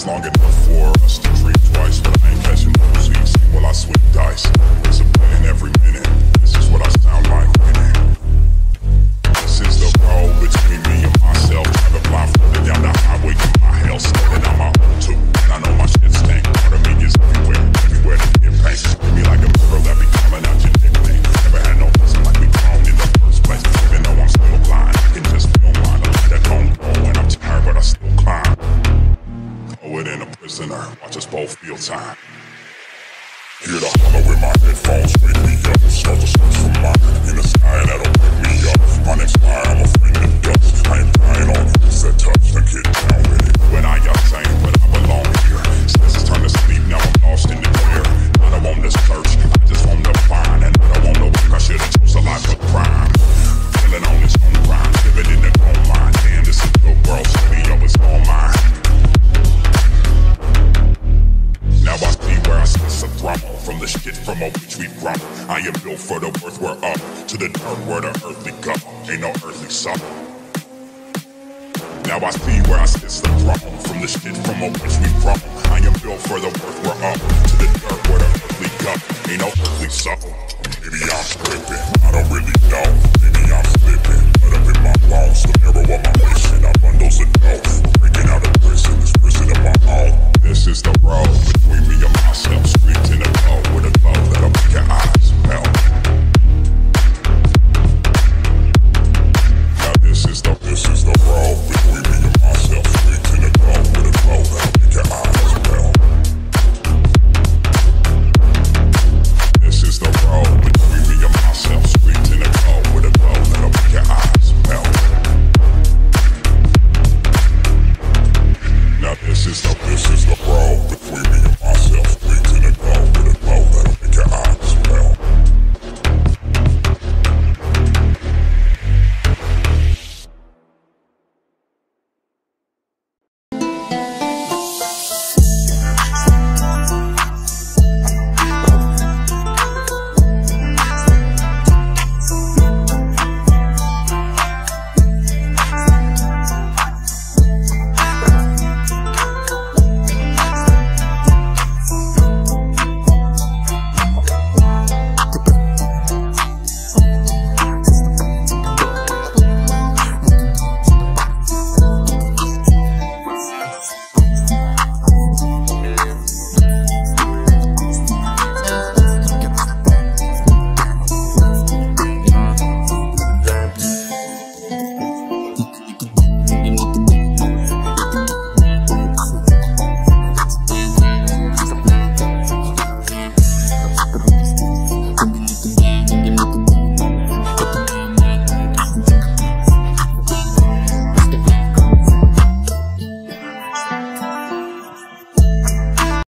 long enough for us to dream twice, but I ain't catching no seats. Well, I swing dice. There's a plan every minute. This is what I sound like winning. This is the road between me and myself. Driving blindfolded down the highway to my hell. Stepping out my own too. And I know my shit stank. Part of me is everywhere. Everywhere to get pain. Treat me like a mirror that be calling out your nickname. Never had no reason like we grown in the first place. Even though I'm still blind, I can just feel mine. I let that don't go when I'm tired, but I still climb. Poet and a prisoner. Watch us both feel time. Hear the hollow in my headphones, wake me up. Start to search for mine in the sky that'll wake me up. My next fire, I'm a friend of dust. I ain't dying on it's that touch, then get down with it. When I got sane, but I belong here. Since it's time to sleep, now I'm lost in the air. I don't want to search, I just want to find. And I don't want no work, I should've chose a life of crime. Feeling on its own grind, living in the gold mine. Damn, this is the world, city, yo, it's all mine. Now I see where I sit a thrum from the shit from which we grown. I am built for the earth, we're up to the dirt where the earthly go. Ain't no earthly summer. Now I see where I sit a thrum from the shit from which we grown. I am built for the earth, we're up to the dirt where the earthly go. Ain't no earthly summer. Maybe I'm tripping, I don't really know. Maybe I'm slipping, but up in my bones, the mirror of my mission. I bundles of dough, breaking out of prison, this prison of my own. This is the road between me and myself, streets in the glow with a glow that'll make your eyes melt. Now this is the road between me and myself, streets in the glow with a glow that'll make your eyes melt. This is the road between me and myself, streets in the glow with a glow that'll make your eyes melt. Now this is the road between me and myself, streets in the glow with a glow that'll make your eyes melt.